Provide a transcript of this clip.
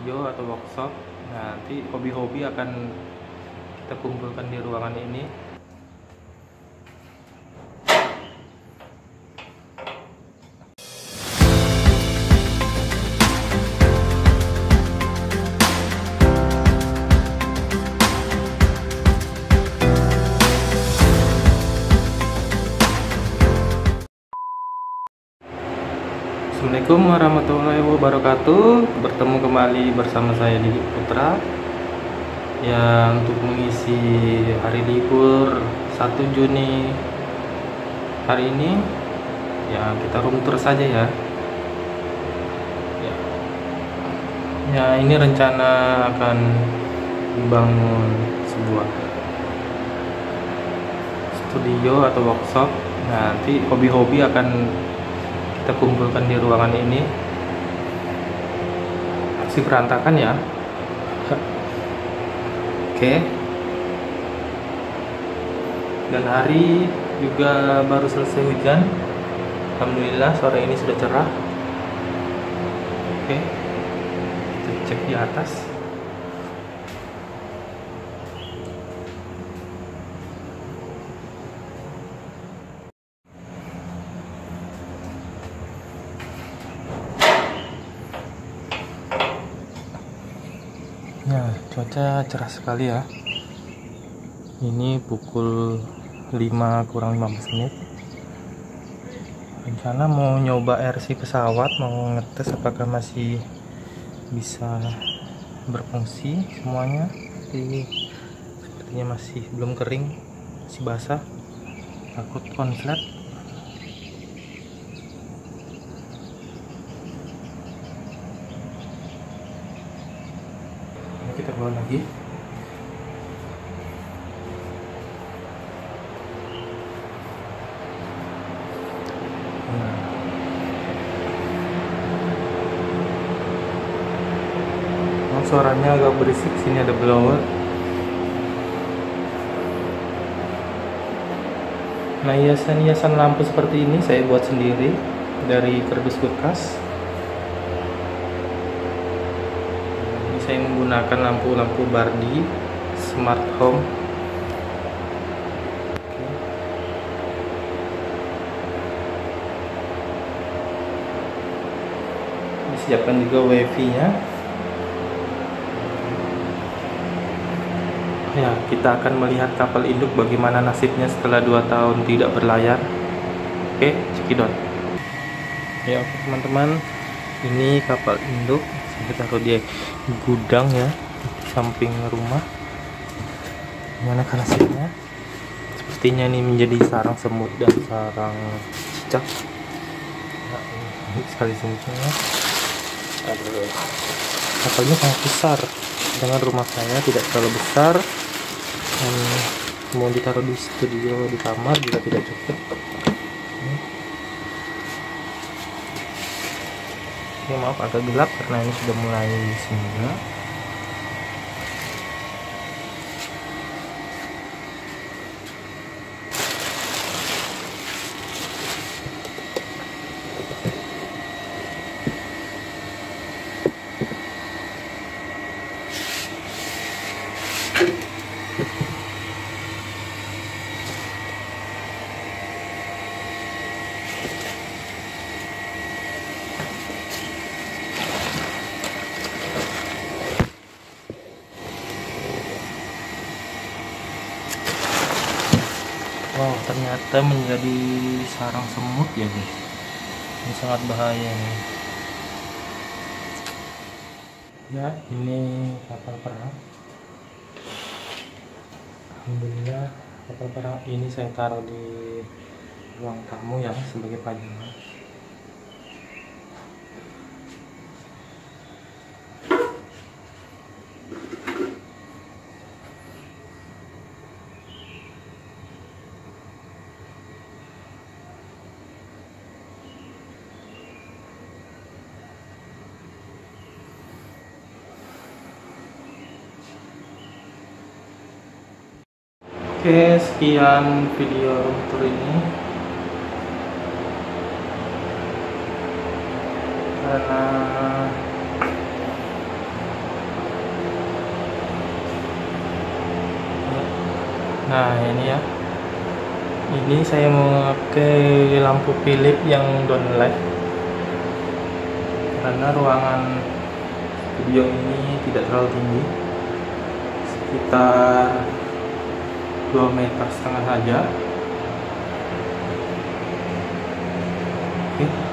studio atau workshop. Nah, nanti hobi-hobi akan kita kumpulkan di ruangan ini. Assalamualaikum warahmatullahi wabarakatuh. Bertemu kembali bersama saya Didi Putra yang untuk mengisi hari libur 1 Juni hari ini ya kita room tour saja ya. Ya, ini rencana akan dibangun sebuah studio atau workshop. Nah, nanti hobi-hobi akan kita kumpulkan di ruangan ini. Masih berantakan ya. Oke. Dan hari juga baru selesai hujan. Alhamdulillah sore ini sudah cerah. Oke. Kita cek di atas. Ya, cuaca cerah sekali ya. Ini pukul 5 kurang 15 menit. Rencana mau nyoba RC pesawat, mau ngetes apakah masih bisa berfungsi semuanya. Tapi sepertinya masih belum kering, masih basah. Takut konslet. Kita bawa lagi. Suaranya agak berisik, sini ada blower. Nah, hiasan lampu seperti ini saya buat sendiri dari kardus bekas. Saya menggunakan lampu-lampu Bardi Smart Home. Disiapkan juga wifi-nya. Ya, kita akan melihat kapal induk bagaimana nasibnya setelah 2 tahun tidak berlayar. Oke, cekidot. Ya, oke teman-teman, ini kapal induk. Kita taruh di gudang ya, di samping rumah. Gimana nasibnya? Sepertinya ini menjadi sarang semut dan sarang cicak. Nah, ini sekali semutnya. Kapalnya sangat besar. Dengan rumah saya tidak terlalu besar. Mau ditaruh di studio, di kamar juga tidak cukup. Ini maaf agak gelap karena ini sudah mulai senja. Wow, ternyata menjadi sarang semut ya guys. Ini sangat bahaya nih. Ya, ini kapal perang. Alhamdulillah kapal perang ini saya taruh di ruang tamu ya sebagai pajangan. Oke, sekian video tour ini. Karena Nah ini ya, ini saya memakai lampu Philips yang downlight karena ruangan studio ini tidak terlalu tinggi, sekitar 2,5 meter saja. Oke.